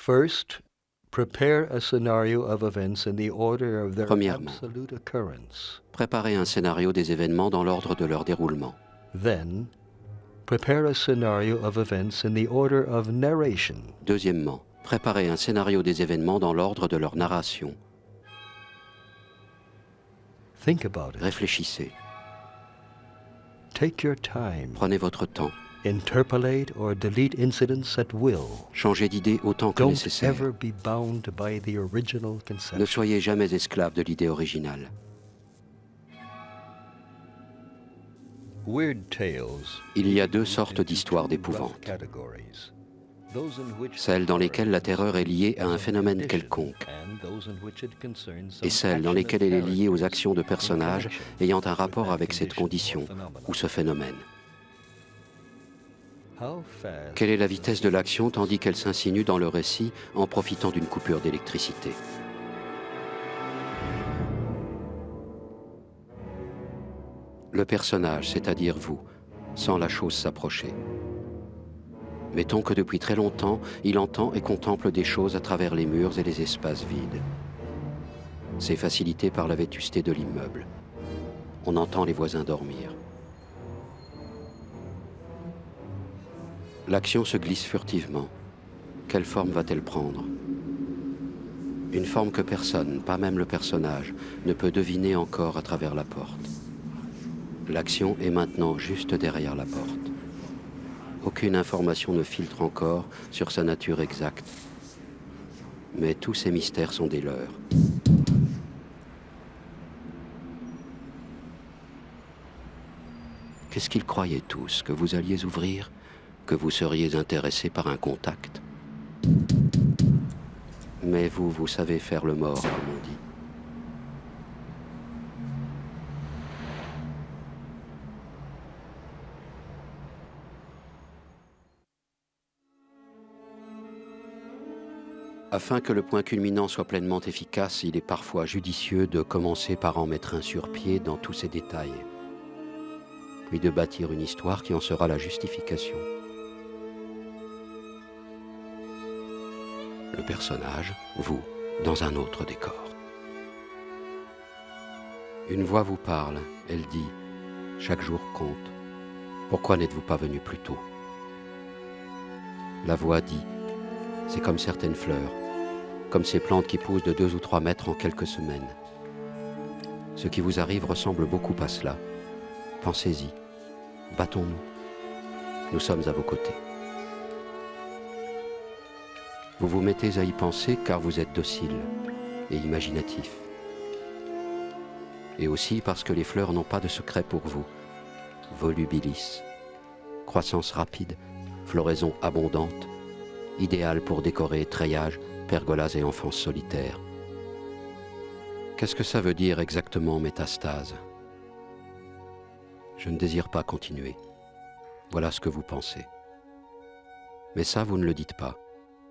First, prepare a scenario of events in the order of their Premièrement, absolute occurrence. préparez un scénario des événements dans l'ordre de leur déroulement. Then, prepare a scenario of events in the order of narration. Deuxièmement, préparez un scénario des événements dans l'ordre de leur narration. Think about it. Réfléchissez, Take your time. prenez votre temps, Interpolate or delete incidents at will. changez d'idée autant que Don't nécessaire. ever be bound by the original Ne conception. soyez jamais esclave de l'idée originale. Weird tales. Il y a deux sortes d'histoires d'épouvante. Celles dans lesquelles la terreur est liée à un phénomène quelconque, et celles dans lesquelles elle est liée aux actions de personnages ayant un rapport avec cette condition ou ce phénomène. Quelle est la vitesse de l'action tandis qu'elle s'insinue dans le récit en profitant d'une coupure d'électricité? Le personnage, c'est-à-dire vous, sent la chose s'approcher. Mettons que depuis très longtemps, il entend et contemple des choses à travers les murs et les espaces vides. C'est facilité par la vétusté de l'immeuble. On entend les voisins dormir. L'action se glisse furtivement. Quelle forme va-t-elle prendre? Une forme que personne, pas même le personnage, ne peut deviner encore à travers la porte. L'action est maintenant juste derrière la porte. Aucune information ne filtre encore sur sa nature exacte. Mais tous ces mystères sont des leurs. Qu'est-ce qu'ils croyaient tous? Que vous alliez ouvrir? Que vous seriez intéressé par un contact? Mais vous savez faire le mort, comme on dit. Afin que le point culminant soit pleinement efficace, il est parfois judicieux de commencer par en mettre un sur pied dans tous ses détails, puis de bâtir une histoire qui en sera la justification. Le personnage, vous, dans un autre décor. Une voix vous parle, elle dit « Chaque jour compte. Pourquoi n'êtes-vous pas venu plus tôt ?» La voix dit « C'est comme certaines fleurs, comme ces plantes qui poussent de 2 ou 3 mètres en quelques semaines. Ce qui vous arrive ressemble beaucoup à cela. Pensez-y. Battons-nous. Nous sommes à vos côtés. » Vous vous mettez à y penser car vous êtes docile et imaginatif. Et aussi parce que les fleurs n'ont pas de secret pour vous. Volubilis. Croissance rapide, floraison abondante, idéal pour décorer treillage, pergolas et enfances solitaires. Qu'est-ce que ça veut dire exactement métastase? Je ne désire pas continuer. Voilà ce que vous pensez. Mais ça, vous ne le dites pas.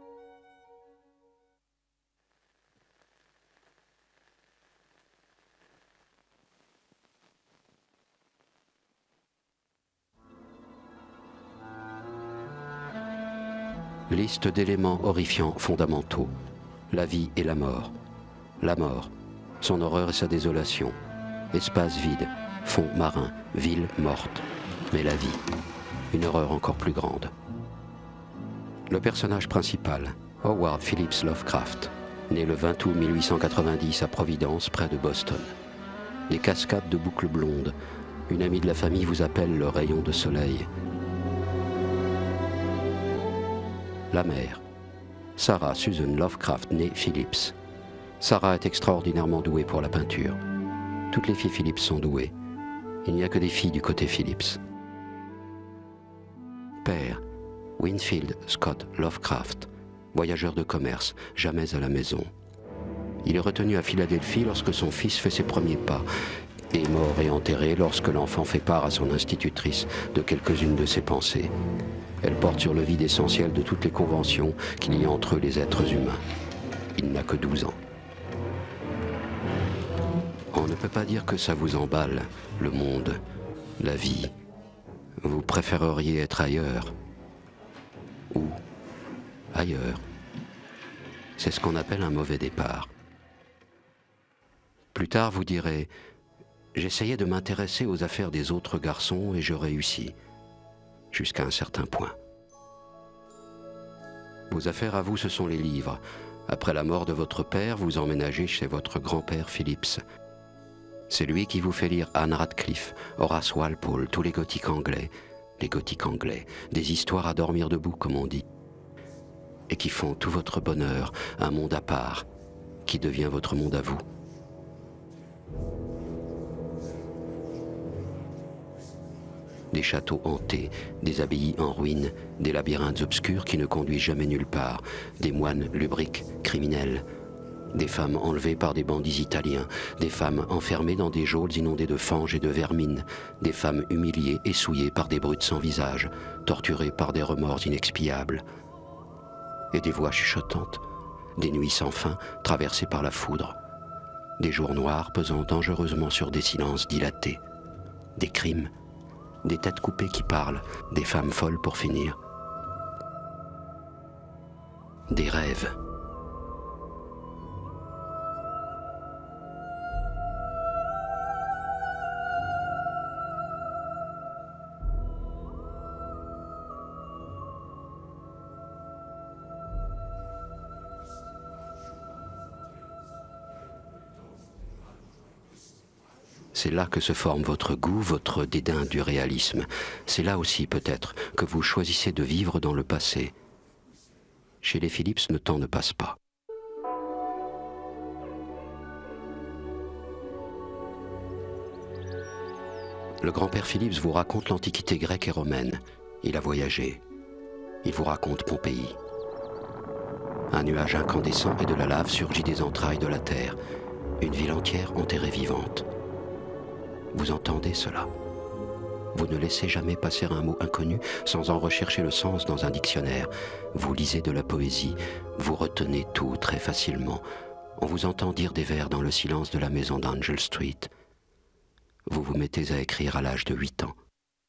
Liste d'éléments horrifiants fondamentaux. La vie et la mort. La mort, son horreur et sa désolation. Espace vide, fond marin, ville morte. Mais la vie, une horreur encore plus grande. Le personnage principal, Howard Phillips Lovecraft, né le 20 août 1890 à Providence, près de Boston. Des cascades de boucles blondes. Une amie de la famille vous appelle le rayon de soleil. La mère, Sarah Susan Lovecraft, née Phillips. Sarah est extraordinairement douée pour la peinture. Toutes les filles Phillips sont douées. Il n'y a que des filles du côté Phillips. Père, Winfield Scott Lovecraft, voyageur de commerce, jamais à la maison. Il est retenu à Philadelphie lorsque son fils fait ses premiers pas, et mort et enterré lorsque l'enfant fait part à son institutrice de quelques-unes de ses pensées. Elle porte sur le vide essentiel de toutes les conventions qu'il y a entre les êtres humains. Il n'a que 12 ans. On ne peut pas dire que ça vous emballe, le monde, la vie. Vous préféreriez être ailleurs. Où? Ailleurs. C'est ce qu'on appelle un mauvais départ. Plus tard, vous direz, j'essayais de m'intéresser aux affaires des autres garçons et je réussis, jusqu'à un certain point. Vos affaires à vous, ce sont les livres. Après la mort de votre père, vous emménagez chez votre grand-père Phillips. C'est lui qui vous fait lire Anne Radcliffe, Horace Walpole, tous les gothiques anglais, des histoires à dormir debout, comme on dit, et qui font tout votre bonheur, un monde à part, qui devient votre monde à vous. Des châteaux hantés, des abbayes en ruine, des labyrinthes obscurs qui ne conduisent jamais nulle part, des moines lubriques, criminels, des femmes enlevées par des bandits italiens, des femmes enfermées dans des geôles inondées de fange et de vermine, des femmes humiliées et souillées par des brutes sans visage, torturées par des remords inexpiables, et des voix chuchotantes, des nuits sans fin traversées par la foudre, des jours noirs pesant dangereusement sur des silences dilatés, des crimes, des têtes coupées qui parlent, des femmes folles pour finir, des rêves. C'est là que se forme votre goût, votre dédain du réalisme. C'est là aussi, peut-être, que vous choisissez de vivre dans le passé. Chez les Phillips, le temps ne passe pas. Le grand-père Phillips vous raconte l'Antiquité grecque et romaine. Il a voyagé. Il vous raconte Pompéi. Un nuage incandescent et de la lave surgit des entrailles de la terre. Une ville entière enterrée vivante. Vous entendez cela? Vous ne laissez jamais passer un mot inconnu sans en rechercher le sens dans un dictionnaire. Vous lisez de la poésie, vous retenez tout très facilement. On vous entend dire des vers dans le silence de la maison d'Angel Street. Vous vous mettez à écrire à l'âge de 8 ans.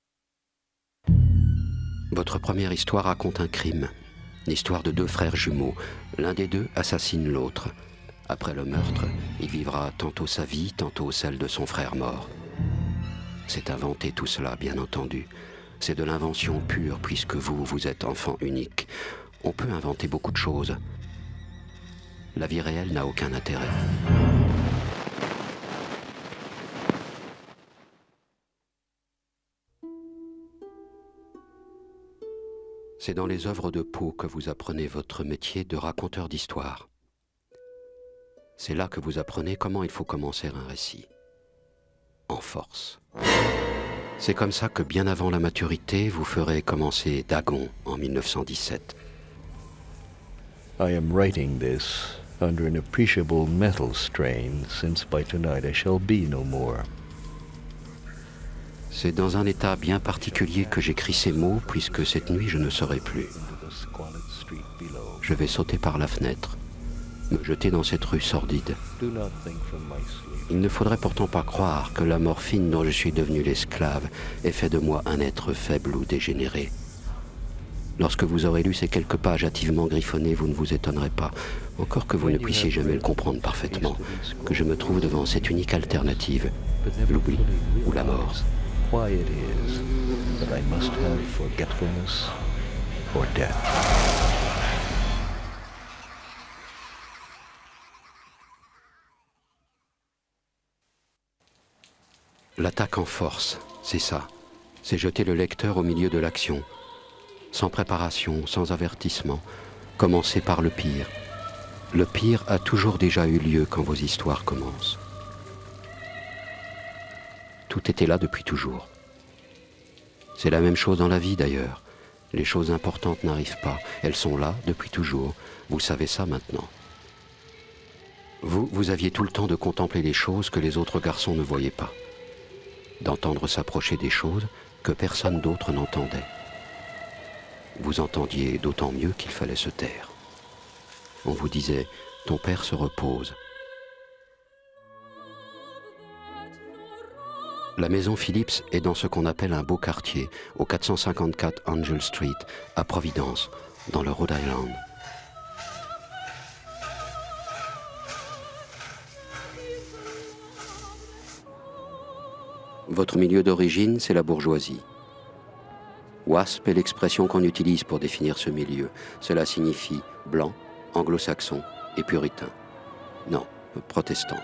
Votre première histoire raconte un crime, l'histoire de deux frères jumeaux. L'un des deux assassine l'autre. Après le meurtre, il vivra tantôt sa vie, tantôt celle de son frère mort. C'est inventé tout cela, bien entendu. C'est de l'invention pure, puisque vous êtes enfant unique. On peut inventer beaucoup de choses. La vie réelle n'a aucun intérêt. C'est dans les œuvres de Poe que vous apprenez votre métier de raconteur d'histoire. C'est là que vous apprenez comment il faut commencer un récit. En force. C'est comme ça que bien avant la maturité, vous ferez commencer Dagon en 1917. I am writing this under an appreciable mental strain, since by tonight I shall be no more. C'est dans un état bien particulier que j'écris ces mots, puisque cette nuit je ne serai plus. Je vais sauter par la fenêtre, me jeter dans cette rue sordide. Il ne faudrait pourtant pas croire que la morphine dont je suis devenu l'esclave ait fait de moi un être faible ou dégénéré. Lorsque vous aurez lu ces quelques pages hâtivement griffonnées, vous ne vous étonnerez pas, encore que vous ne puissiez jamais le comprendre parfaitement, que je me trouve devant cette unique alternative, l'oubli ou la mort. Why it is that I must have forgetfulness or death. L'attaque en force, c'est ça. C'est jeter le lecteur au milieu de l'action. Sans préparation, sans avertissement. Commencer par le pire. Le pire a toujours déjà eu lieu quand vos histoires commencent. Tout était là depuis toujours. C'est la même chose dans la vie d'ailleurs. Les choses importantes n'arrivent pas. Elles sont là depuis toujours. Vous savez ça maintenant. Vous aviez tout le temps de contempler les choses que les autres garçons ne voyaient pas. D'entendre s'approcher des choses que personne d'autre n'entendait. Vous entendiez d'autant mieux qu'il fallait se taire. On vous disait « ton père se repose ». La maison Phillips est dans ce qu'on appelle un beau quartier, au 454 Angel Street, à Providence, dans le Rhode Island. Votre milieu d'origine, c'est la bourgeoisie. WASP est l'expression qu'on utilise pour définir ce milieu. Cela signifie blanc, anglo-saxon et puritain. Non, protestant.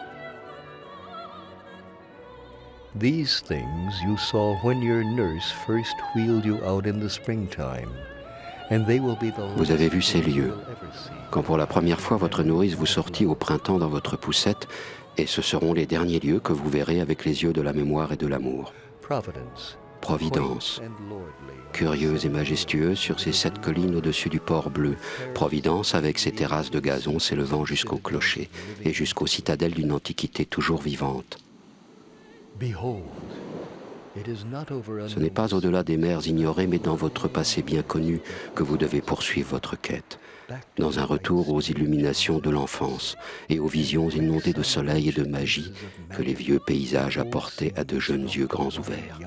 These things you saw when your nurse first wheeled you out in the springtime, and they will be the Vous avez vu last ces things you lieux, will ever see. quand pour la première fois votre nourrice vous sortit au printemps dans votre poussette, et ce seront les derniers lieux que vous verrez avec les yeux de la mémoire et de l'amour. Providence, curieuse et majestueuse sur ces 7 collines au-dessus du port bleu. Providence avec ses terrasses de gazon s'élevant jusqu'au clocher et jusqu'aux citadelles d'une antiquité toujours vivante. Ce n'est pas au-delà des mers ignorées, mais dans votre passé bien connu que vous devez poursuivre votre quête, dans un retour aux illuminations de l'enfance et aux visions inondées de soleil et de magie que les vieux paysages apportaient à de jeunes yeux grands ouverts.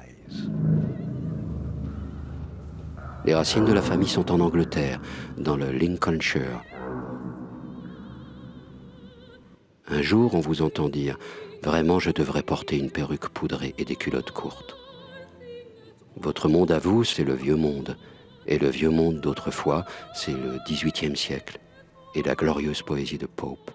Les racines de la famille sont en Angleterre, dans le Lincolnshire. Un jour, on vous entend dire « Vraiment, je devrais porter une perruque poudrée et des culottes courtes. » Votre monde à vous, c'est le vieux monde. Et le vieux monde d'autrefois, c'est le XVIIIe siècle et la glorieuse poésie de Pope.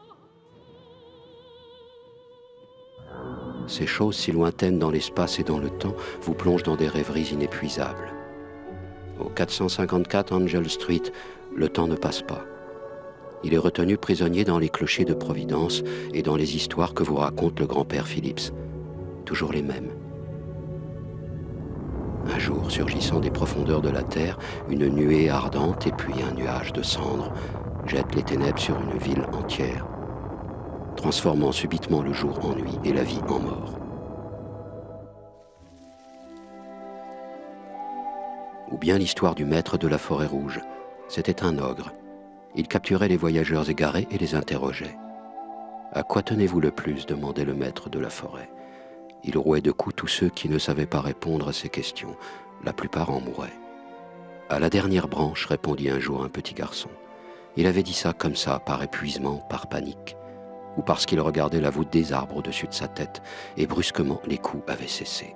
Ces choses si lointaines dans l'espace et dans le temps vous plongent dans des rêveries inépuisables. Au 454 Angel Street, le temps ne passe pas. Il est retenu prisonnier dans les clochers de Providence et dans les histoires que vous raconte le grand-père Phillips. Toujours les mêmes. Un jour, surgissant des profondeurs de la terre, une nuée ardente et puis un nuage de cendres jette les ténèbres sur une ville entière, transformant subitement le jour en nuit et la vie en mort. Ou bien l'histoire du maître de la forêt rouge. C'était un ogre. Il capturait les voyageurs égarés et les interrogeait. « À quoi tenez-vous le plus ?» demandait le maître de la forêt. Il rouait de coups tous ceux qui ne savaient pas répondre à ces questions. La plupart en mouraient. « À la dernière branche, répondit un jour un petit garçon. Il avait dit ça comme ça, par épuisement, par panique, ou parce qu'il regardait la voûte des arbres au-dessus de sa tête, et brusquement les coups avaient cessé.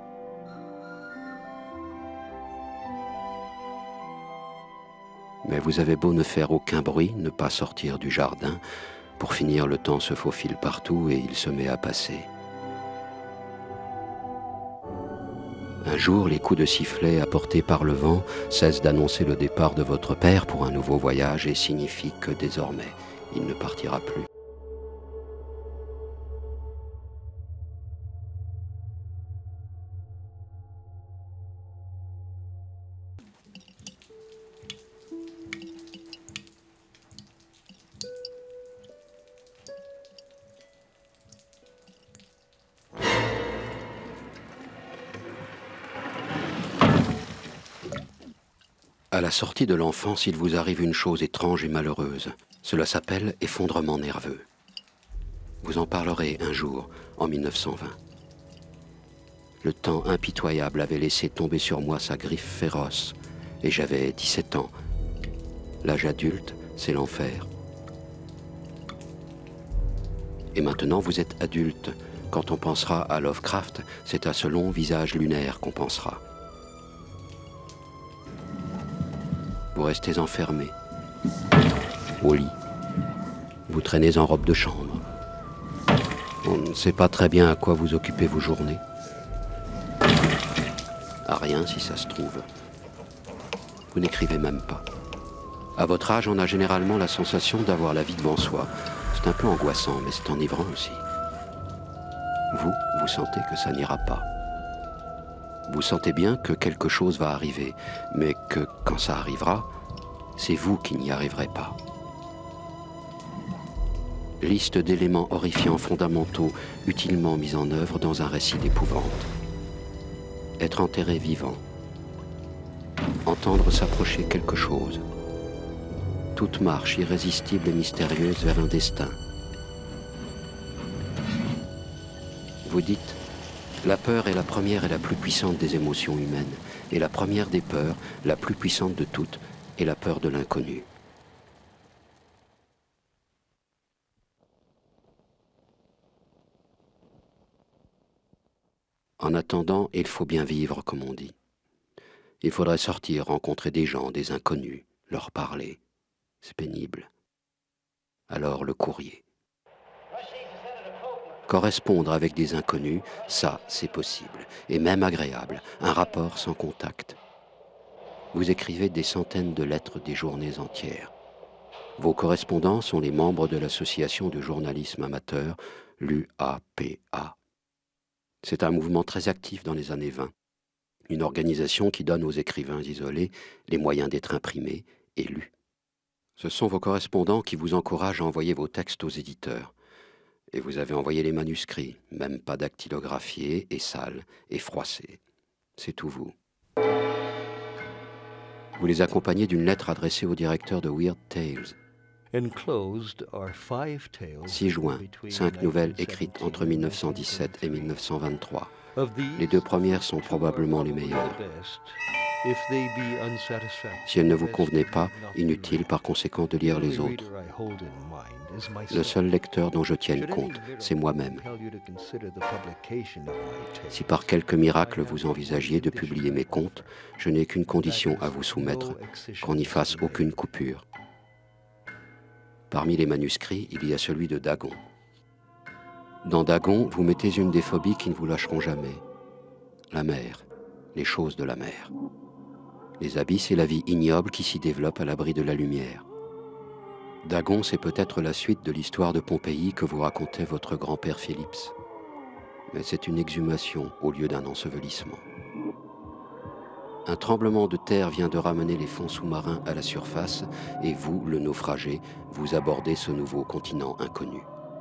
Mais vous avez beau ne faire aucun bruit, ne pas sortir du jardin, pour finir le temps se faufile partout et il se met à passer. Un jour, les coups de sifflet apportés par le vent cessent d'annoncer le départ de votre père pour un nouveau voyage et signifient que désormais, il ne partira plus. À la sortie de l'enfance, il vous arrive une chose étrange et malheureuse. Cela s'appelle effondrement nerveux. Vous en parlerez un jour, en 1920. Le temps impitoyable avait laissé tomber sur moi sa griffe féroce, et j'avais 17 ans. L'âge adulte, c'est l'enfer. Et maintenant, vous êtes adulte. Quand on pensera à Lovecraft, c'est à ce long visage lunaire qu'on pensera. Vous restez enfermé, au lit. Vous traînez en robe de chambre. On ne sait pas très bien à quoi vous occupez vos journées. À rien, si ça se trouve. Vous n'écrivez même pas. À votre âge, on a généralement la sensation d'avoir la vie devant soi. C'est un peu angoissant, mais c'est enivrant aussi. Vous sentez que ça n'ira pas. Vous sentez bien que quelque chose va arriver, mais que quand ça arrivera, c'est vous qui n'y arriverez pas. Liste d'éléments horrifiants fondamentaux utilement mis en œuvre dans un récit d'épouvante. Être enterré vivant. Entendre s'approcher quelque chose. Toute marche irrésistible et mystérieuse vers un destin. Vous dites, la peur est la première et la plus puissante des émotions humaines, et la première des peurs, la plus puissante de toutes, est la peur de l'inconnu. En attendant, il faut bien vivre, comme on dit. Il faudrait sortir, rencontrer des gens, des inconnus, leur parler. C'est pénible. Alors le courrier. Correspondre avec des inconnus, ça, c'est possible, et même agréable, un rapport sans contact. Vous écrivez des centaines de lettres des journées entières. Vos correspondants sont les membres de l'association de journalisme amateur, l'UAPA. C'est un mouvement très actif dans les années 20. Une organisation qui donne aux écrivains isolés les moyens d'être imprimés et lus. Ce sont vos correspondants qui vous encouragent à envoyer vos textes aux éditeurs. Et vous avez envoyé les manuscrits, même pas dactylographiés et sales et froissés. C'est tout vous. Vous les accompagnez d'une lettre adressée au directeur de Weird Tales. 6 juin, 5 nouvelles écrites entre 1917 et 1923. Les 2 premières sont probablement les meilleures. Si elles ne vous convenaient pas, inutile par conséquent de lire les autres. Le seul lecteur dont je tienne compte, c'est moi-même. Si par quelque miracle vous envisagiez de publier mes contes, je n'ai qu'une condition à vous soumettre, qu'on n'y fasse aucune coupure. Parmi les manuscrits, il y a celui de Dagon. Dans Dagon, vous mettez une des phobies qui ne vous lâcheront jamais. La mer, les choses de la mer. Les abysses et la vie ignoble qui s'y développe à l'abri de la lumière. Dagon, c'est peut-être la suite de l'histoire de Pompéi que vous racontait votre grand-père Philips. Mais c'est une exhumation au lieu d'un ensevelissement. Un tremblement de terre vient de ramener les fonds sous-marins à la surface et vous, le naufragé, vous abordez ce nouveau continent inconnu.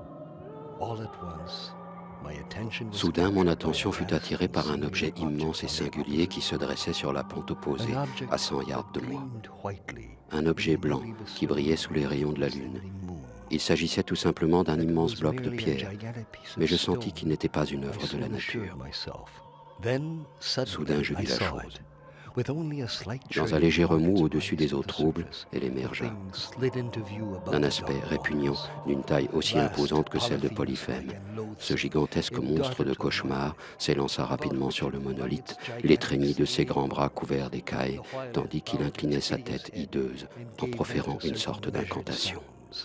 Soudain, mon attention fut attirée par un objet immense et singulier qui se dressait sur la pente opposée, à 100 yards de moi. Un objet blanc qui brillait sous les rayons de la lune. Il s'agissait tout simplement d'un immense bloc de pierre, mais je sentis qu'il n'était pas une œuvre de la nature. Soudain, je vis la chose. Dans un léger remous au-dessus des eaux troubles, elle émergea. D'un aspect répugnant, d'une taille aussi imposante que celle de Polyphème, ce gigantesque monstre de cauchemar s'élança rapidement sur le monolithe, l'étreignit de ses grands bras couverts d'écailles, tandis qu'il inclinait sa tête hideuse en proférant une sorte d'incantation.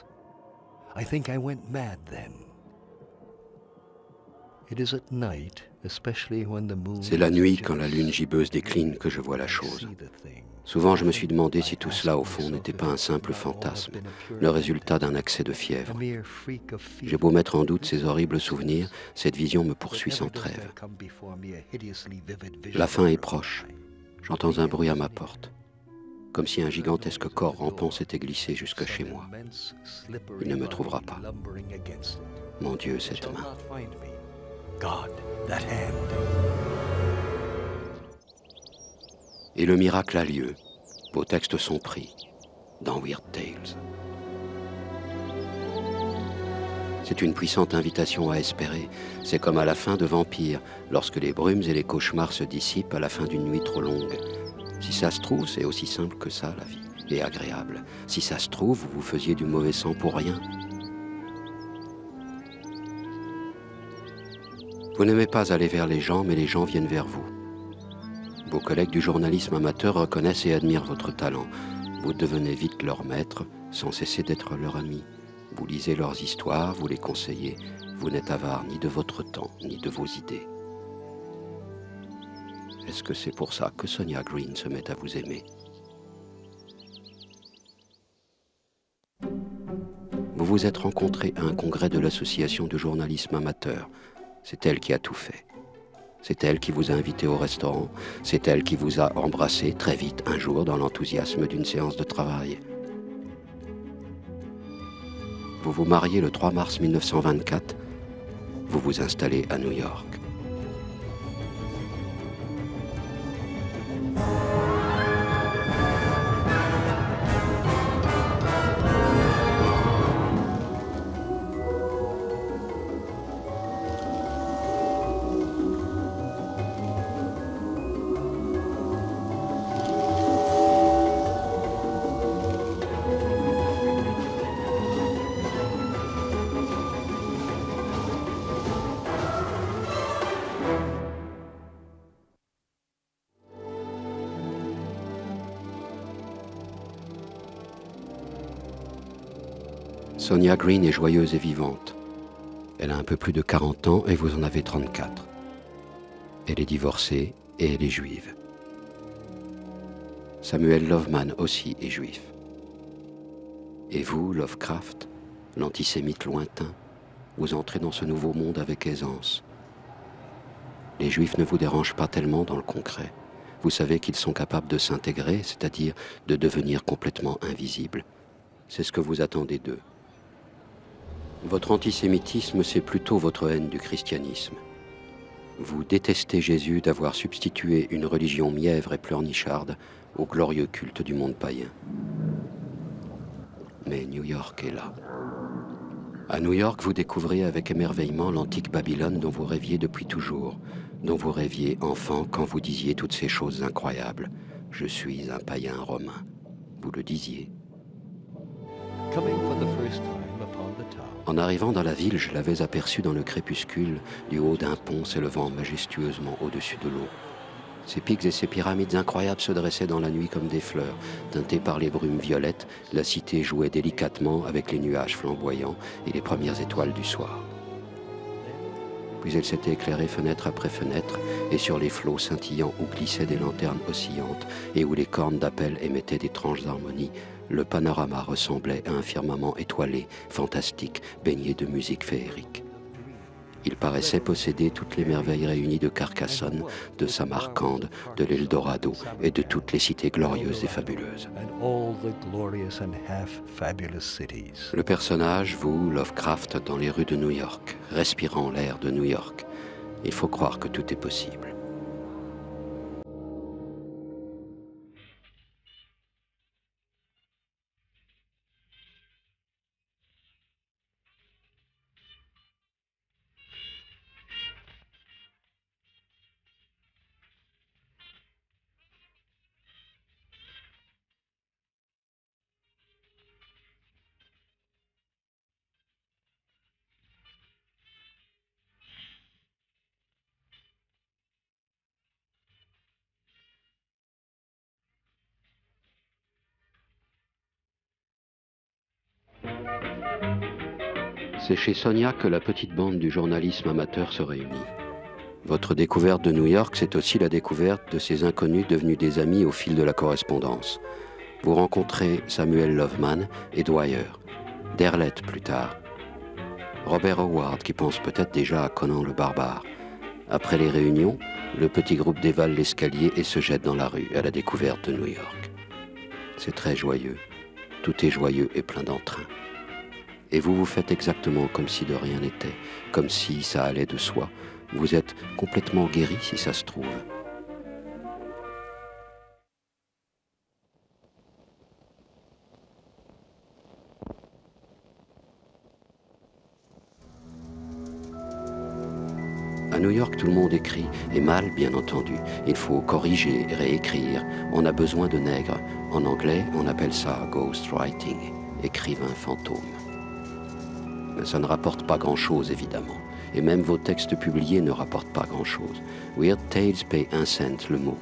C'est la nuit, quand la lune gibbeuse décline, que je vois la chose. Souvent, je me suis demandé si tout cela, au fond, n'était pas un simple fantasme, le résultat d'un accès de fièvre. J'ai beau mettre en doute ces horribles souvenirs, cette vision me poursuit sans trêve. La fin est proche. J'entends un bruit à ma porte, comme si un gigantesque corps rampant s'était glissé jusque chez moi. Il ne me trouvera pas. Mon Dieu, cette main. Et le miracle a lieu. Vos textes sont pris dans Weird Tales. C'est une puissante invitation à espérer. C'est comme à la fin de Vampire, lorsque les brumes et les cauchemars se dissipent à la fin d'une nuit trop longue. Si ça se trouve, c'est aussi simple que ça, la vie, et agréable. Si ça se trouve, vous faisiez du mauvais sang pour rien. Vous n'aimez pas aller vers les gens, mais les gens viennent vers vous. Vos collègues du journalisme amateur reconnaissent et admirent votre talent. Vous devenez vite leur maître, sans cesser d'être leur ami. Vous lisez leurs histoires, vous les conseillez. Vous n'êtes avare ni de votre temps, ni de vos idées. Est-ce que c'est pour ça que Sonia Green se met à vous aimer? Vous vous êtes rencontrés à un congrès de l'association de journalisme amateur. C'est elle qui a tout fait. C'est elle qui vous a invité au restaurant. C'est elle qui vous a embrassé très vite un jour dans l'enthousiasme d'une séance de travail. Vous vous mariez le 3 mars 1924. Vous vous installez à New York. Sonia Green est joyeuse et vivante. Elle a un peu plus de 40 ans et vous en avez 34. Elle est divorcée et elle est juive. Samuel Loveman aussi est juif. Et vous, Lovecraft, l'antisémite lointain, vous entrez dans ce nouveau monde avec aisance. Les juifs ne vous dérangent pas tellement dans le concret. Vous savez qu'ils sont capables de s'intégrer, c'est-à-dire de devenir complètement invisibles. C'est ce que vous attendez d'eux. Votre antisémitisme, c'est plutôt votre haine du christianisme. Vous détestez Jésus d'avoir substitué une religion mièvre et pleurnicharde au glorieux culte du monde païen. Mais New York est là. À New York, vous découvrez avec émerveillement l'antique Babylone dont vous rêviez depuis toujours, dont vous rêviez enfant quand vous disiez toutes ces choses incroyables. Je suis un païen romain. Vous le disiez. En arrivant dans la ville, je l'avais aperçu dans le crépuscule, du haut d'un pont s'élevant majestueusement au-dessus de l'eau. Ces pics et ces pyramides incroyables se dressaient dans la nuit comme des fleurs. Teintée par les brumes violettes, la cité jouait délicatement avec les nuages flamboyants et les premières étoiles du soir. Puis elle s'était éclairée fenêtre après fenêtre, et sur les flots scintillants où glissaient des lanternes oscillantes et où les cornes d'appel émettaient d'étranges harmonies, le panorama ressemblait à un firmament étoilé, fantastique, baigné de musique féerique. Il paraissait posséder toutes les merveilles réunies de Carcassonne, de Samarcande, de l'Eldorado et de toutes les cités glorieuses et fabuleuses. Le personnage, vous, Lovecraft, dans les rues de New York, respirant l'air de New York. Il faut croire que tout est possible. C'est chez Sonia que la petite bande du journalisme amateur se réunit. Votre découverte de New York, c'est aussi la découverte de ces inconnus devenus des amis au fil de la correspondance. Vous rencontrez Samuel Loveman et Dwyer, Derlet plus tard, Robert Howard qui pense peut-être déjà à Conan le barbare. Après les réunions, le petit groupe dévale l'escalier et se jette dans la rue à la découverte de New York. C'est très joyeux, tout est joyeux et plein d'entrain. Et vous vous faites exactement comme si de rien n'était, comme si ça allait de soi. Vous êtes complètement guéri si ça se trouve. À New York, tout le monde écrit, et mal, bien entendu. Il faut corriger, réécrire. On a besoin de nègres. En anglais, on appelle ça ghostwriting, écrivain fantôme. Mais ça ne rapporte pas grand-chose, évidemment. Et même vos textes publiés ne rapportent pas grand-chose. Weird Tales paye 1 cent le mot.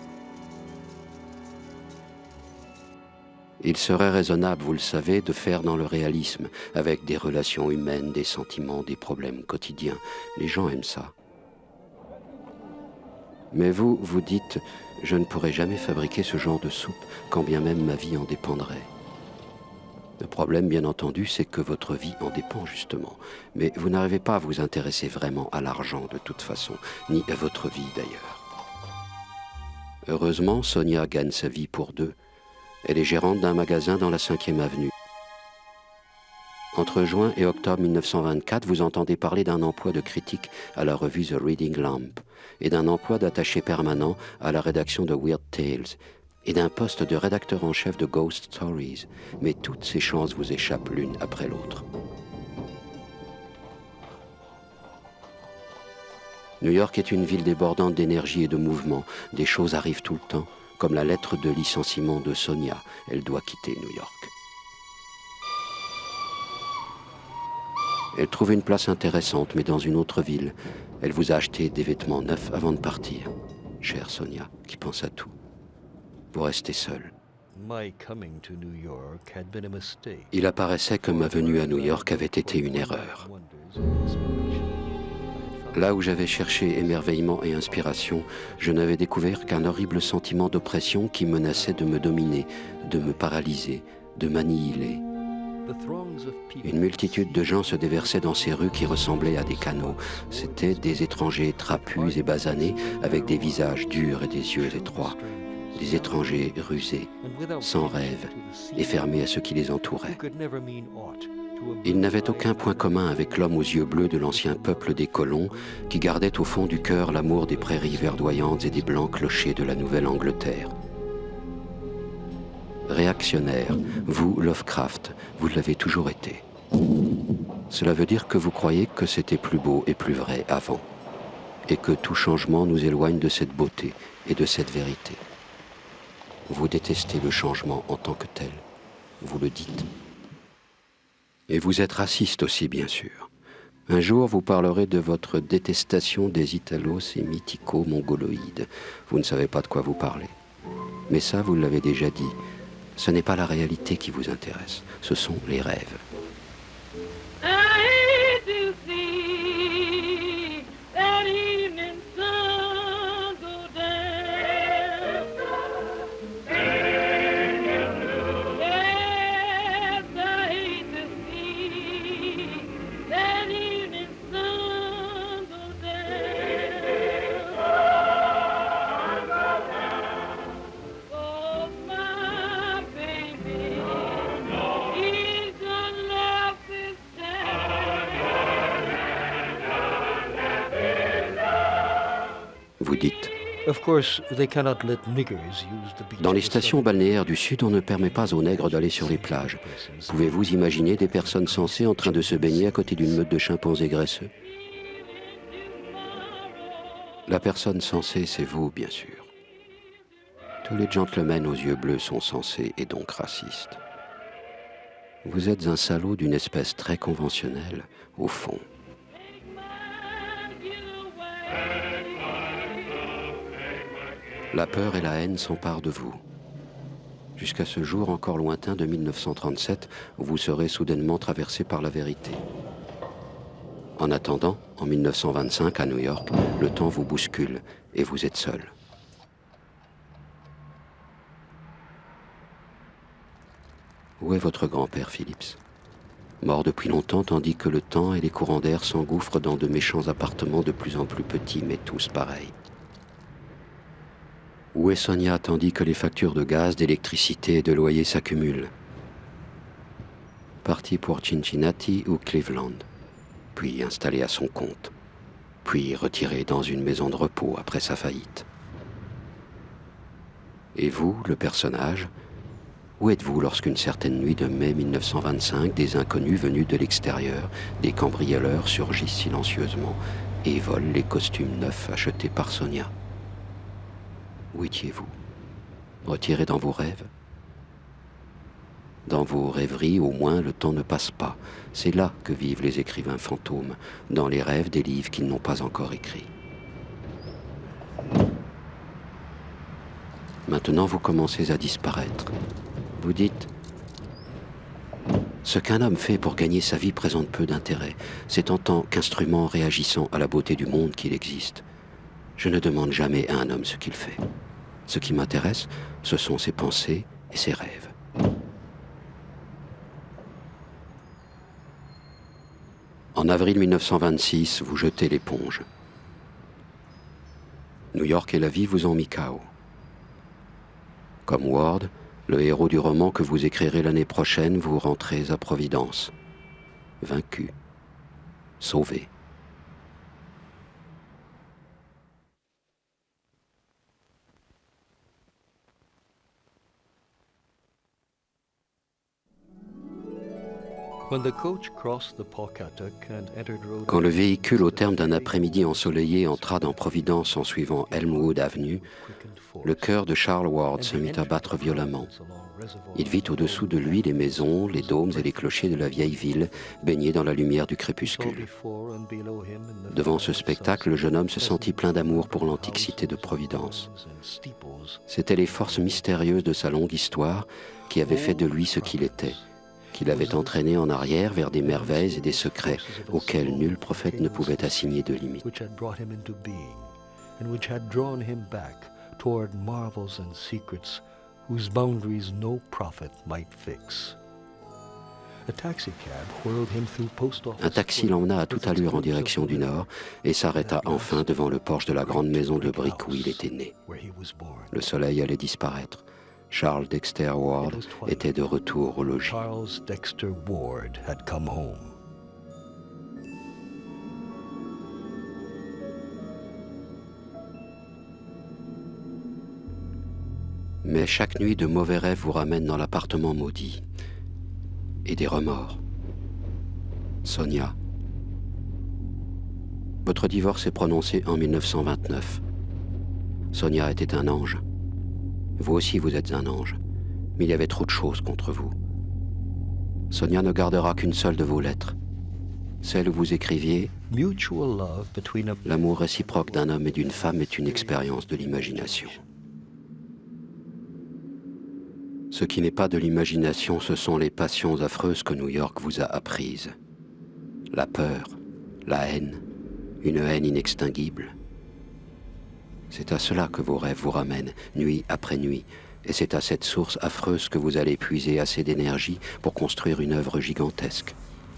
Il serait raisonnable, vous le savez, de faire dans le réalisme, avec des relations humaines, des sentiments, des problèmes quotidiens. Les gens aiment ça. Mais vous, vous dites, je ne pourrai jamais fabriquer ce genre de soupe, quand bien même ma vie en dépendrait. Le problème, bien entendu, c'est que votre vie en dépend justement. Mais vous n'arrivez pas à vous intéresser vraiment à l'argent de toute façon, ni à votre vie d'ailleurs. Heureusement, Sonia gagne sa vie pour deux. Elle est gérante d'un magasin dans la 5e avenue. Entre juin et octobre 1924, vous entendez parler d'un emploi de critique à la revue The Reading Lamp et d'un emploi d'attaché permanent à la rédaction de Weird Tales et d'un poste de rédacteur en chef de Ghost Stories. Mais toutes ces chances vous échappent l'une après l'autre. New York est une ville débordante d'énergie et de mouvement. Des choses arrivent tout le temps, comme la lettre de licenciement de Sonia. Elle doit quitter New York. Elle trouve une place intéressante, mais dans une autre ville. Elle vous a acheté des vêtements neufs avant de partir. Chère Sonia, qui pense à tout. Vous restez seule. Il apparaissait que ma venue à New York avait été une erreur. Là où j'avais cherché émerveillement et inspiration, je n'avais découvert qu'un horrible sentiment d'oppression qui menaçait de me dominer, de me paralyser, de m'annihiler. Une multitude de gens se déversaient dans ces rues qui ressemblaient à des canaux. C'étaient des étrangers trapus et basanés, avec des visages durs et des yeux étroits. Des étrangers rusés, sans rêve et fermés à ce qui les entourait. Ils n'avaient aucun point commun avec l'homme aux yeux bleus de l'ancien peuple des colons qui gardait au fond du cœur l'amour des prairies verdoyantes et des blancs clochers de la Nouvelle-Angleterre. Réactionnaire, vous, Lovecraft, vous l'avez toujours été. Cela veut dire que vous croyez que c'était plus beau et plus vrai avant, et que tout changement nous éloigne de cette beauté et de cette vérité. Vous détestez le changement en tant que tel, vous le dites. Et vous êtes raciste aussi, bien sûr. Un jour, vous parlerez de votre détestation des italo-sémitico-mongoloïdes. Vous ne savez pas de quoi vous parlez. Mais ça, vous l'avez déjà dit. Ce n'est pas la réalité qui vous intéresse, ce sont les rêves. Vous dites, dans les stations balnéaires du Sud, on ne permet pas aux nègres d'aller sur les plages. Pouvez-vous imaginer des personnes sensées en train de se baigner à côté d'une meute de chimpanzés graisseux? La personne sensée, c'est vous, bien sûr. Tous les gentlemen aux yeux bleus sont sensés et donc racistes. Vous êtes un salaud d'une espèce très conventionnelle, au fond. La peur et la haine s'emparent de vous. Jusqu'à ce jour encore lointain de 1937, où vous serez soudainement traversé par la vérité. En attendant, en 1925, à New York, le temps vous bouscule et vous êtes seul. Où est votre grand-père, Phillips? Mort depuis longtemps, tandis que le temps et les courants d'air s'engouffrent dans de méchants appartements de plus en plus petits, mais tous pareils. Où est Sonia, tandis que les factures de gaz, d'électricité et de loyer s'accumulent? Parti pour Cincinnati ou Cleveland, puis installé à son compte, puis retiré dans une maison de repos après sa faillite. Et vous, le personnage, où êtes-vous lorsqu'une certaine nuit de mai 1925, des inconnus venus de l'extérieur, des cambrioleurs surgissent silencieusement et volent les costumes neufs achetés par Sonia? Où étiez-vous? Retiré dans vos rêves? Dans vos rêveries, au moins, le temps ne passe pas. C'est là que vivent les écrivains fantômes, dans les rêves des livres qu'ils n'ont pas encore écrits. Maintenant, vous commencez à disparaître. Vous dites, ce qu'un homme fait pour gagner sa vie présente peu d'intérêt. C'est en tant qu'instrument réagissant à la beauté du monde qu'il existe. Je ne demande jamais à un homme ce qu'il fait. Ce qui m'intéresse, ce sont ses pensées et ses rêves. En avril 1926, vous jetez l'éponge. New York et la vie vous ont mis KO. Comme Ward, le héros du roman que vous écrirez l'année prochaine, vous rentrez à Providence. Vaincu. Sauvé. Quand le véhicule, au terme d'un après-midi ensoleillé, entra dans Providence en suivant Elmwood Avenue, le cœur de Charles Ward se mit à battre violemment. Il vit au-dessous de lui les maisons, les dômes et les clochers de la vieille ville, baignés dans la lumière du crépuscule. Devant ce spectacle, le jeune homme se sentit plein d'amour pour l'antique cité de Providence. C'étaient les forces mystérieuses de sa longue histoire qui avaient fait de lui ce qu'il était, qui l'avaient entraîné en arrière vers des merveilles et des secrets auxquels nul prophète ne pouvait assigner de limite. Whose boundaries no prophet might fix. Un taxi l'emmena à toute allure en direction du nord et s'arrêta enfin devant le porche de la grande maison de briques où il était né. Le soleil allait disparaître. Charles Dexter Ward était de retour au logis. Charles Dexter Ward had come home. Mais chaque nuit, de mauvais rêves vous ramènent dans l'appartement maudit. Et des remords. Sonia. Votre divorce est prononcé en 1929. Sonia était un ange. Vous aussi, vous êtes un ange. Mais il y avait trop de choses contre vous. Sonia ne gardera qu'une seule de vos lettres. Celle où vous écriviez « L'amour réciproque d'un homme et d'une femme est une expérience de l'imagination. » Ce qui n'est pas de l'imagination, ce sont les passions affreuses que New York vous a apprises. La peur, la haine, une haine inextinguible. C'est à cela que vos rêves vous ramènent, nuit après nuit, et c'est à cette source affreuse que vous allez puiser assez d'énergie pour construire une œuvre gigantesque.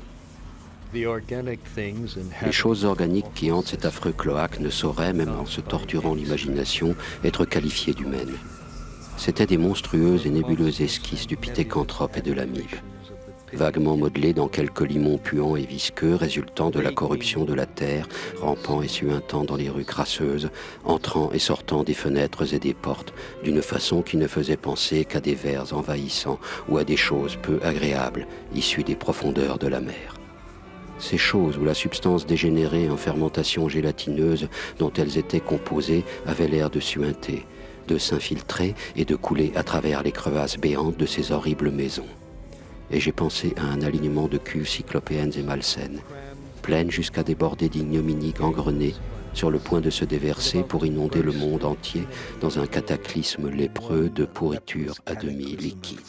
Les choses organiques qui hantent cet affreux cloaque ne sauraient, même en se torturant l'imagination, être qualifiées d'humaines. C'étaient des monstrueuses et nébuleuses esquisses du pithécanthrope et de l'amibe, vaguement modelées dans quelques limons puants et visqueux résultant de la corruption de la terre, rampant et suintant dans les rues crasseuses, entrant et sortant des fenêtres et des portes, d'une façon qui ne faisait penser qu'à des vers envahissants ou à des choses peu agréables, issues des profondeurs de la mer. Ces choses où la substance dégénérée en fermentation gélatineuse dont elles étaient composées avait l'air de suinter, de s'infiltrer et de couler à travers les crevasses béantes de ces horribles maisons. Et j'ai pensé à un alignement de cuves cyclopéennes et malsaines, pleines jusqu'à déborder d'ignominies gangrenées, sur le point de se déverser pour inonder le monde entier dans un cataclysme lépreux de pourriture à demi liquide.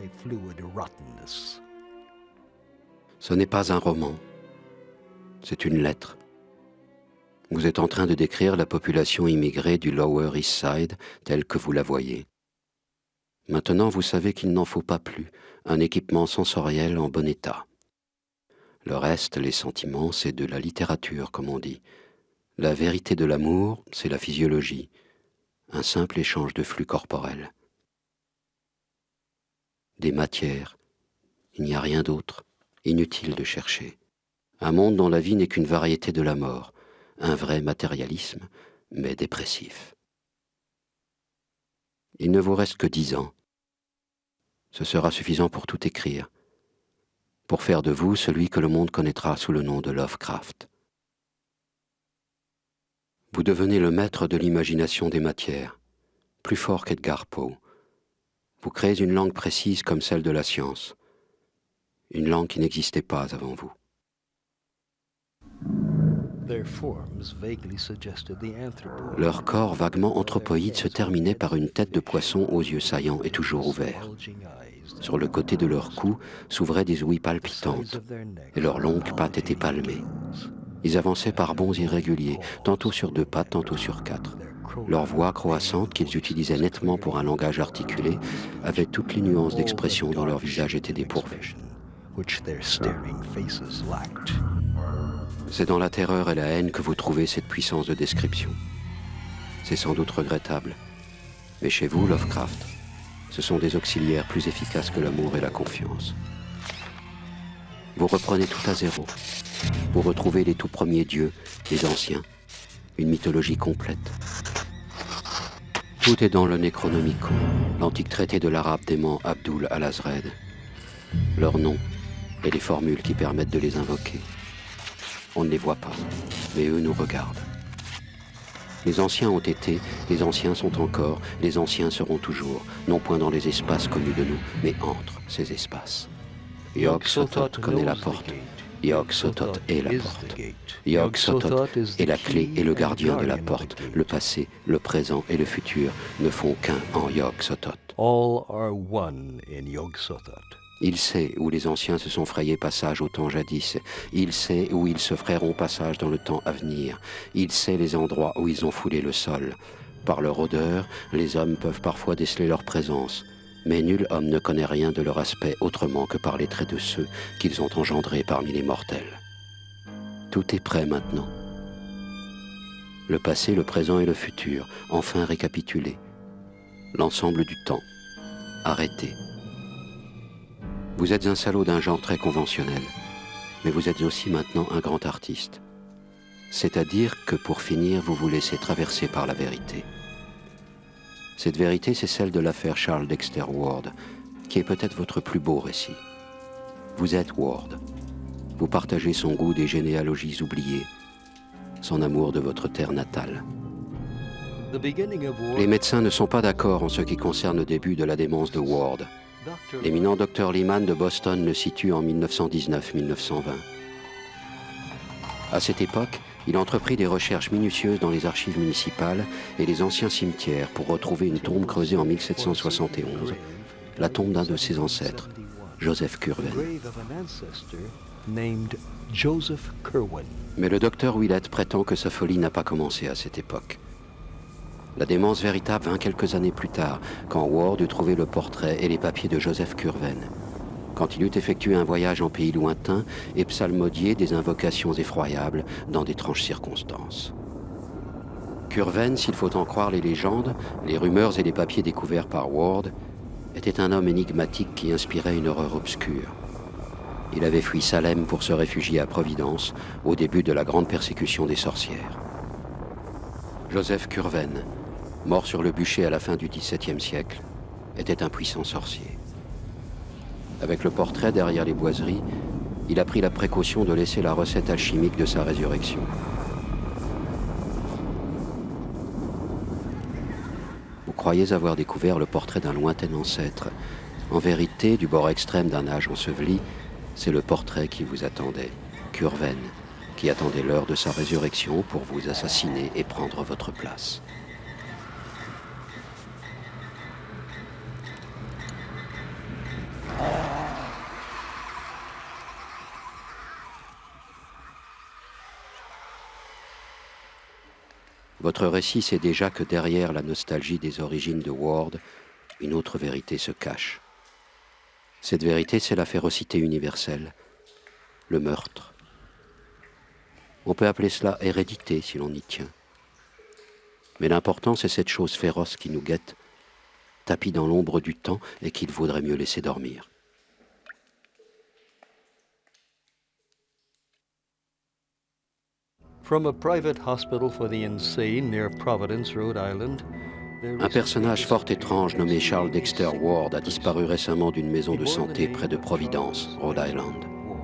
Ce n'est pas un roman, c'est une lettre. Vous êtes en train de décrire la population immigrée du Lower East Side telle que vous la voyez. Maintenant, vous savez qu'il n'en faut pas plus, un équipement sensoriel en bon état. Le reste, les sentiments, c'est de la littérature, comme on dit. La vérité de l'amour, c'est la physiologie, un simple échange de flux corporels. Des matières, il n'y a rien d'autre, inutile de chercher. Un monde dont la vie n'est qu'une variété de la mort, un vrai matérialisme, mais dépressif. Il ne vous reste que 10 ans. Ce sera suffisant pour tout écrire, pour faire de vous celui que le monde connaîtra sous le nom de Lovecraft. Vous devenez le maître de l'imagination des matières, plus fort qu'Edgar Poe. Vous créez une langue précise comme celle de la science, une langue qui n'existait pas avant vous. Leur corps vaguement anthropoïde se terminait par une tête de poisson aux yeux saillants et toujours ouverts. Sur le côté de leur cou s'ouvraient des ouïes palpitantes, et leurs longues pattes étaient palmées. Ils avançaient par bonds irréguliers, tantôt sur 2 pattes, tantôt sur 4. Leur voix croissante, qu'ils utilisaient nettement pour un langage articulé, avait toutes les nuances d'expression dont leur visage était dépourvu. C'est dans la terreur et la haine que vous trouvez cette puissance de description. C'est sans doute regrettable, mais chez vous, Lovecraft, ce sont des auxiliaires plus efficaces que l'amour et la confiance. Vous reprenez tout à zéro. Vous retrouvez les tout premiers dieux, les anciens, une mythologie complète. Tout est dans le Necronomicon, l'antique traité de l'arabe dément Abdul al-Azred. Leurs noms et les formules qui permettent de les invoquer. On ne les voit pas, mais eux nous regardent. Les anciens ont été, les anciens sont encore, les anciens seront toujours, non point dans les espaces connus de nous, mais entre ces espaces. Yog-Sothoth connaît la porte. Yog-Sothoth est la porte. Yog-Sothoth est la clé et le gardien de la porte. Le passé, le présent et le futur ne font qu'un en Yog-Sothoth. All are one in Yog-Sothoth. Il sait où les anciens se sont frayés passage au temps jadis. Il sait où ils se frayeront passage dans le temps à venir. Il sait les endroits où ils ont foulé le sol. Par leur odeur, les hommes peuvent parfois déceler leur présence. Mais nul homme ne connaît rien de leur aspect autrement que par les traits de ceux qu'ils ont engendrés parmi les mortels. Tout est prêt maintenant. Le passé, le présent et le futur, enfin récapitulés. L'ensemble du temps, arrêté. Vous êtes un salaud d'un genre très conventionnel, mais vous êtes aussi maintenant un grand artiste. C'est-à-dire que pour finir, vous vous laissez traverser par la vérité. Cette vérité, c'est celle de l'affaire Charles Dexter Ward, qui est peut-être votre plus beau récit. Vous êtes Ward. Vous partagez son goût des généalogies oubliées, son amour de votre terre natale. Les médecins ne sont pas d'accord en ce qui concerne le début de la démence de Ward. L'éminent Dr Lehman de Boston le situe en 1919-1920. À cette époque, il entreprit des recherches minutieuses dans les archives municipales et les anciens cimetières pour retrouver une tombe creusée en 1771, la tombe d'un de ses ancêtres, Joseph Curwen. Mais le docteur Willett prétend que sa folie n'a pas commencé à cette époque. La démence véritable vint quelques années plus tard, quand Ward eut trouvé le portrait et les papiers de Joseph Curwen. Quand il eut effectué un voyage en pays lointain et psalmodié des invocations effroyables dans d'étranges circonstances. Curwen, s'il faut en croire les légendes, les rumeurs et les papiers découverts par Ward, était un homme énigmatique qui inspirait une horreur obscure. Il avait fui Salem pour se réfugier à Providence au début de la grande persécution des sorcières. Joseph Curwen, mort sur le bûcher à la fin du XVIIe siècle, était un puissant sorcier. Avec le portrait derrière les boiseries, il a pris la précaution de laisser la recette alchimique de sa résurrection. Vous croyez avoir découvert le portrait d'un lointain ancêtre. En vérité, du bord extrême d'un âge enseveli, c'est le portrait qui vous attendait, Curwen, qui attendait l'heure de sa résurrection pour vous assassiner et prendre votre place. Votre récit sait déjà que derrière la nostalgie des origines de Ward, une autre vérité se cache. Cette vérité, c'est la férocité universelle, le meurtre. On peut appeler cela hérédité si l'on y tient. Mais l'important, c'est cette chose féroce qui nous guette, tapie dans l'ombre du temps et qu'il vaudrait mieux laisser dormir. Un personnage fort étrange nommé Charles Dexter Ward a disparu récemment d'une maison de santé près de Providence, Rhode Island.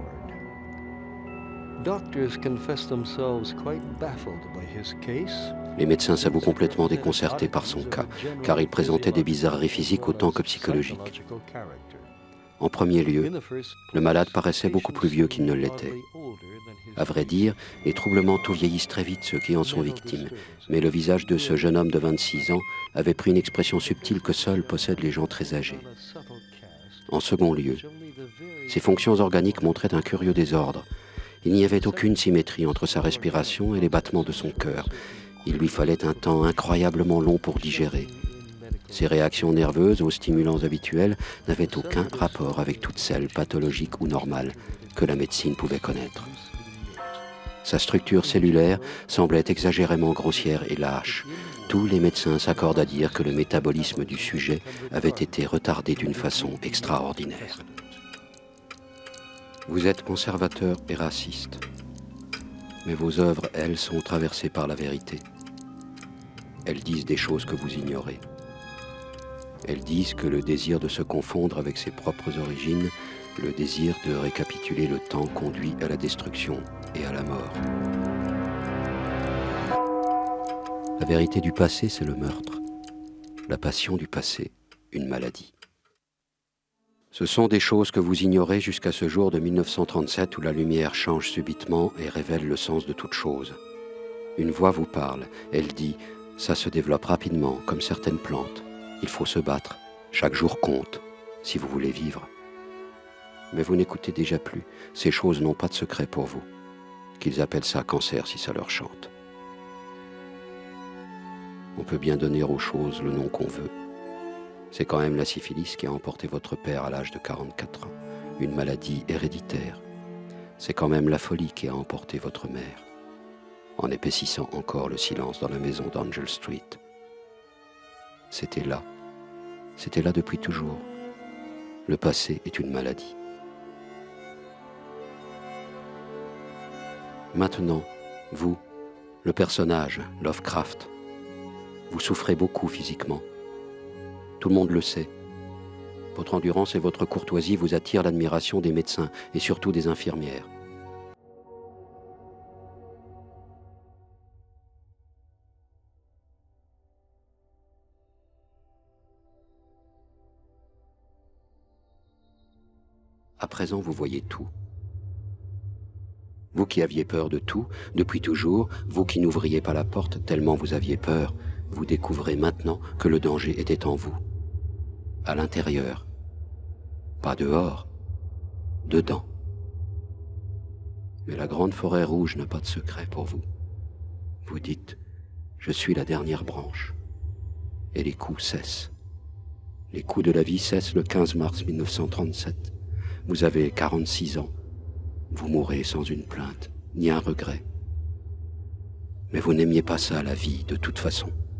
Les médecins s'avouent complètement déconcertés par son cas, car il présentait des bizarreries physiques autant que psychologiques. En premier lieu, le malade paraissait beaucoup plus vieux qu'il ne l'était. À vrai dire, les troublements tout vieillissent très vite ceux qui en sont victimes, mais le visage de ce jeune homme de 26 ans avait pris une expression subtile que seuls possèdent les gens très âgés. En second lieu, ses fonctions organiques montraient un curieux désordre. Il n'y avait aucune symétrie entre sa respiration et les battements de son cœur. Il lui fallait un temps incroyablement long pour digérer. Ses réactions nerveuses aux stimulants habituels n'avaient aucun rapport avec toutes celles pathologiques ou normales que la médecine pouvait connaître. Sa structure cellulaire semblait exagérément grossière et lâche. Tous les médecins s'accordent à dire que le métabolisme du sujet avait été retardé d'une façon extraordinaire. Vous êtes conservateur et raciste, mais vos œuvres, elles, sont traversées par la vérité. Elles disent des choses que vous ignorez. Elles disent que le désir de se confondre avec ses propres origines, le désir de récapituler le temps conduit à la destruction et à la mort. La vérité du passé, c'est le meurtre. La passion du passé, une maladie. Ce sont des choses que vous ignorez jusqu'à ce jour de 1937 où la lumière change subitement et révèle le sens de toute chose. Une voix vous parle, elle dit « ça se développe rapidement comme certaines plantes, il faut se battre, chaque jour compte, si vous voulez vivre ». Mais vous n'écoutez déjà plus, ces choses n'ont pas de secret pour vous, qu'ils appellent ça cancer si ça leur chante. On peut bien donner aux choses le nom qu'on veut. C'est quand même la syphilis qui a emporté votre père à l'âge de 44 ans, une maladie héréditaire. C'est quand même la folie qui a emporté votre mère, en épaississant encore le silence dans la maison d'Angel Street. C'était là depuis toujours. Le passé est une maladie. Maintenant, vous, le personnage, Lovecraft, vous souffrez beaucoup physiquement. Tout le monde le sait. Votre endurance et votre courtoisie vous attirent l'admiration des médecins et surtout des infirmières. À présent, vous voyez tout. Vous qui aviez peur de tout, depuis toujours, vous qui n'ouvriez pas la porte tellement vous aviez peur, vous découvrez maintenant que le danger était en vous. À l'intérieur. Pas dehors. Dedans. Mais la grande forêt rouge n'a pas de secret pour vous. Vous dites, je suis la dernière branche. Et les coups cessent. Les coups de la vie cessent le 15 mars 1937. Vous avez 46 ans. Vous mourrez sans une plainte, ni un regret. Mais vous n'aimiez pas ça, la vie, de toute façon.